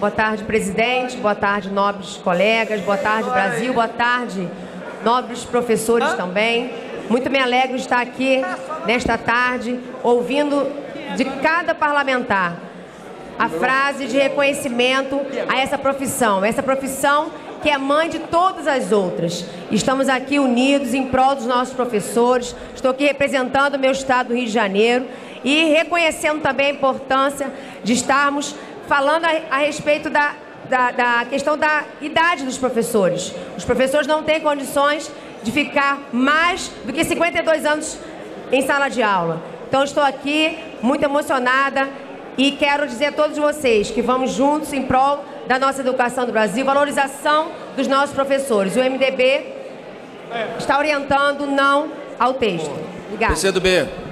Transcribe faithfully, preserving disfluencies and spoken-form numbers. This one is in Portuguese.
Boa tarde, presidente. Boa tarde, nobres colegas. Boa tarde, Brasil. Boa tarde, nobres professores também. Muito me alegro de estar aqui nesta tarde, ouvindo de cada parlamentar a frase de reconhecimento a essa profissão. Essa profissão que é mãe de todas as outras. Estamos aqui unidos em prol dos nossos professores. Estou aqui representando o meu estado do Rio de Janeiro e reconhecendo também a importância de estarmos falando a, a respeito da, da, da questão da idade dos professores. Os professores não têm condições de ficar mais do que cinquenta e dois anos em sala de aula. Então, estou aqui muito emocionada e quero dizer a todos vocês que vamos juntos em prol da nossa educação do Brasil, valorização dos nossos professores. O M D B está orientando não ao texto. Obrigada. P C do B.